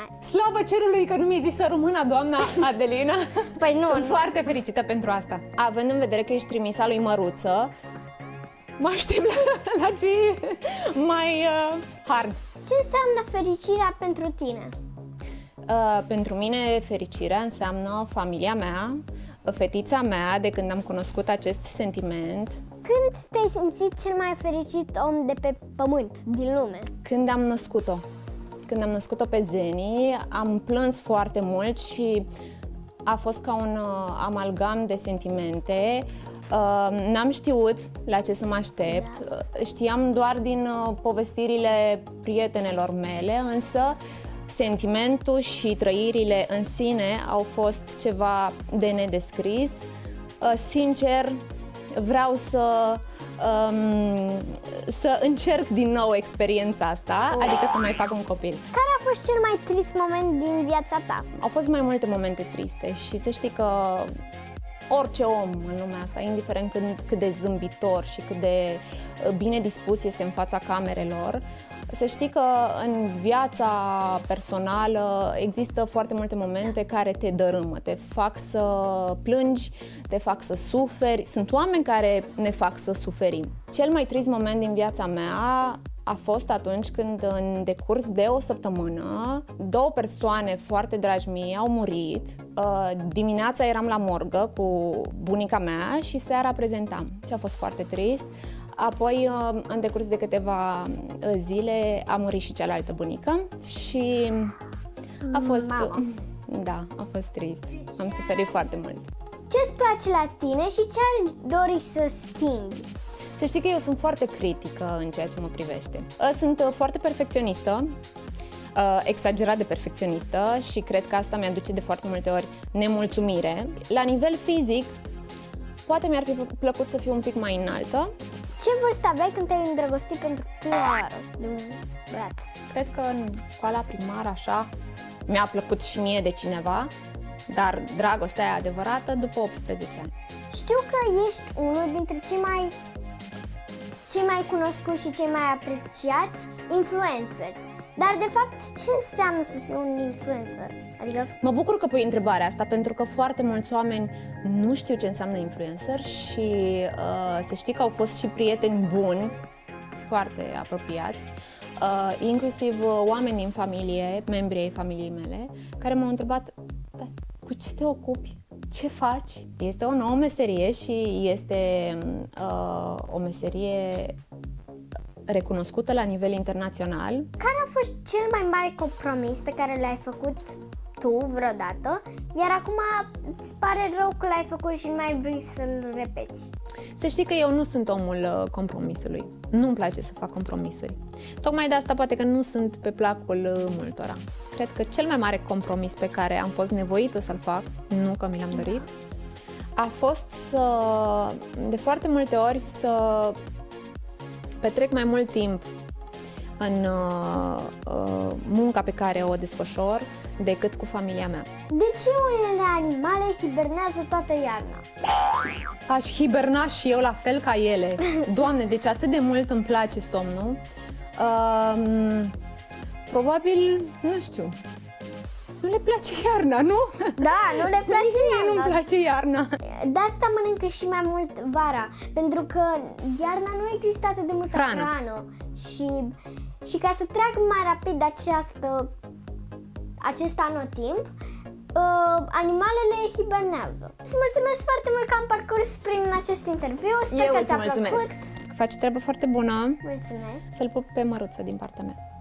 Slavă cerului că nu mi-ai zis să rămână, doamna Adelina. Păi nu, Sunt foarte fericită pentru asta. Având în vedere că ești trimisa lui Măruță, mă aștept la ce mai hard. Ce înseamnă fericirea pentru tine? Pentru mine fericirea înseamnă familia mea, fetița mea, de când am cunoscut acest sentiment. Când te-ai simțit cel mai fericit om de pe pământ, din lume? Când am născut-o. Când am născut-o pe Zeni, am plâns foarte mult și a fost ca un amalgam de sentimente. N-am știut la ce să mă aștept, știam doar din povestirile prietenelor mele, însă sentimentul și trăirile în sine au fost ceva de nedescris. Sincer, vreau să încerc din nou experiența asta, adică să mai fac un copil. Care a fost cel mai trist moment din viața ta? Au fost mai multe momente triste și să știi că orice om în lumea asta, indiferent cât de zâmbitor și cât de bine dispus este în fața camerelor, să știi că în viața personală există foarte multe momente care te dărâmă, te fac să plângi, te fac să suferi. Sunt oameni care ne fac să suferim. Cel mai trist moment din viața mea a fost atunci când, în decurs de o săptămână, două persoane foarte dragi mie au murit. Dimineața eram la morgă cu bunica mea și seara prezentam. Și a fost foarte trist. Apoi, în decurs de câteva zile, a murit și cealaltă bunică și a fost... Mama. Da, a fost trist. Am suferit foarte mult. Ce-ți place la tine și ce ar dori să schimbi? Să știi că eu sunt foarte critică în ceea ce mă privește. Sunt foarte perfecționistă, exagerat de perfecționistă și cred că asta mi-aduce de foarte multe ori nemulțumire. La nivel fizic, poate mi-ar fi plăcut să fiu un pic mai înaltă. Ce vârstă aveai când te-ai îndrăgostit pentru prima oară de un băiat? Cred că în școala primară, așa, mi-a plăcut și mie de cineva, dar dragostea aia adevărată după 18 ani. Știu că ești unul dintre cei mai cunoscuți și cei mai apreciați influenceri. Dar, de fapt, ce înseamnă să fii un influencer? Adică... Mă bucur că pui întrebarea asta, pentru că foarte mulți oameni nu știu ce înseamnă influencer și să știi că au fost și prieteni buni, foarte apropiați, inclusiv oameni din familie, membrii ai familiei mele, care m-au întrebat: dar cu ce te ocupi? Ce faci? Este o nouă meserie și este o meserie recunoscută la nivel internațional. Care a fost cel mai mare compromis pe care l-ai făcut tu vreodată, iar acum îți pare rău că l-ai făcut și nu mai vrei să-l repeți? Să știi că eu nu sunt omul compromisului. Nu-mi place să fac compromisuri. Tocmai de asta poate că nu sunt pe placul multora. Cred că cel mai mare compromis pe care am fost nevoită să-l fac, nu că mi l-am dorit, a fost de foarte multe ori să petrec mai mult timp în munca pe care o desfășor decât cu familia mea. De ce unele animale hibernează toată iarna? Aș hiberna și eu la fel ca ele. Doamne, deci atât de mult îmi place somnul. Probabil, nu știu, nu le place iarna, nu? Da, nu le place Nici mie iarna. nu-mi place iarna. De asta mănâncă și mai mult vara, pentru că iarna nu există atât de multă hrană. Și ca să treacă mai rapid acest anotimp, animalele hibernează. Îți mulțumesc foarte mult că am parcurs prin acest interviu. Sper că ți-a plăcut. Faci o treabă foarte bună. Mulțumesc. Să-l pup pe Măruță din partea mea.